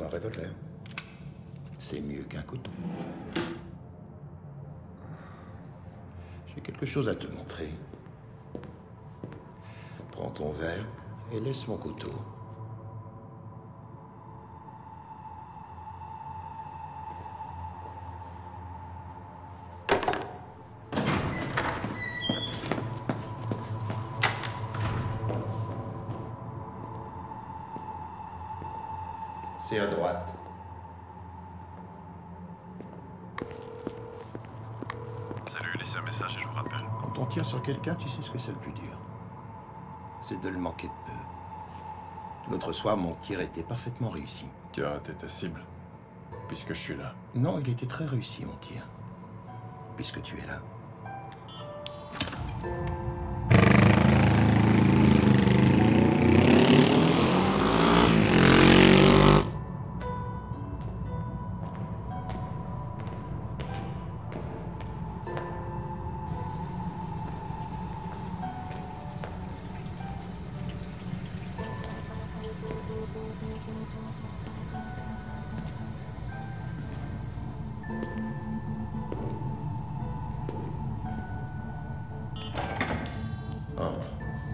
un revolver. C'est mieux qu'un couteau. J'ai quelque chose à te montrer. Prends ton verre et laisse mon couteau. C'est à droite. Salut, laissez un message et je vous rappelle. Quand on tire sur quelqu'un, tu sais ce que c'est le plus dur. C'est de le manquer de peu. L'autre soir, mon tir était parfaitement réussi. Tu as raté ta cible, puisque je suis là. Non, il était très réussi, mon tir. Puisque tu es là. Entre.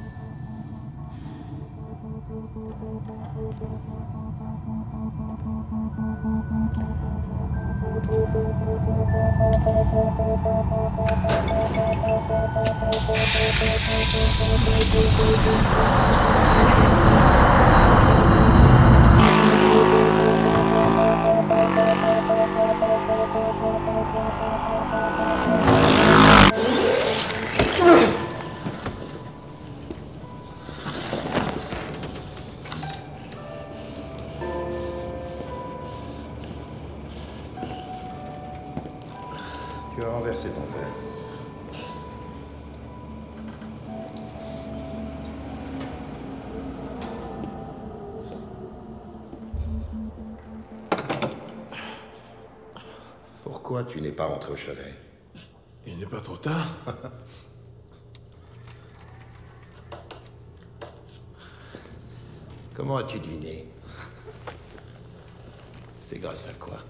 Tu as renversé ton verre. Pourquoi tu n'es pas rentré au chalet? Il n'est pas trop tard. Comment as-tu dîné? C'est grâce à quoi?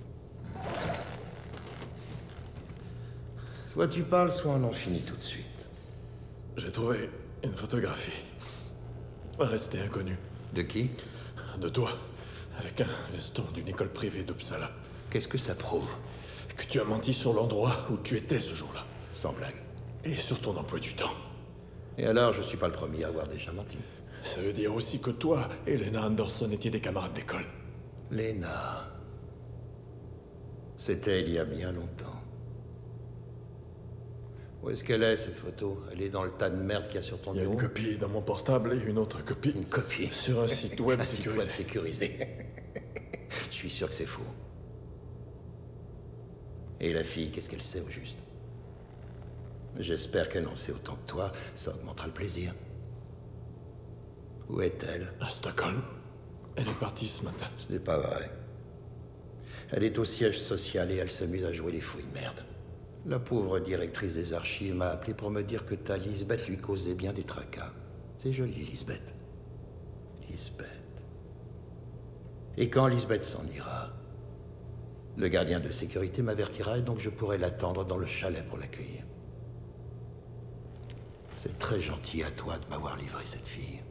Soit tu parles, soit on en finit tout de suite. J'ai trouvé une photographie. Restée inconnue. De qui? De toi, avec un veston d'une école privée d'Uppsala. Qu'est-ce que ça prouve? Que tu as menti sur l'endroit où tu étais ce jour-là. Sans blague. Et sur ton emploi du temps. Et alors, je suis pas le premier à avoir déjà menti. Ça veut dire aussi que toi et Lena Anderson étiez des camarades d'école. Lena. C'était il y a bien longtemps. Où est-ce qu'elle est, cette photo? Elle est dans le tas de merde qu'il y a sur ton Il y a bureau? une copie dans mon portable et une autre copie. Une copie? Sur un site web Un site sécurisé. web sécurisé. Je suis sûr que c'est faux. Et la fille, qu'est-ce qu'elle sait au juste? J'espère qu'elle en sait autant que toi, ça augmentera le plaisir. Où est-elle? À Stockholm. Elle est partie ce matin. Ce n'est pas vrai. Elle est au siège social et elle s'amuse à jouer les fouilles de merde. La pauvre directrice des archives m'a appelé pour me dire que ta Lisbeth lui causait bien des tracas. C'est joli, Lisbeth. Lisbeth. Et quand Lisbeth s'en ira, le gardien de sécurité m'avertira et donc je pourrai l'attendre dans le chalet pour l'accueillir. C'est très gentil à toi de m'avoir livré cette fille.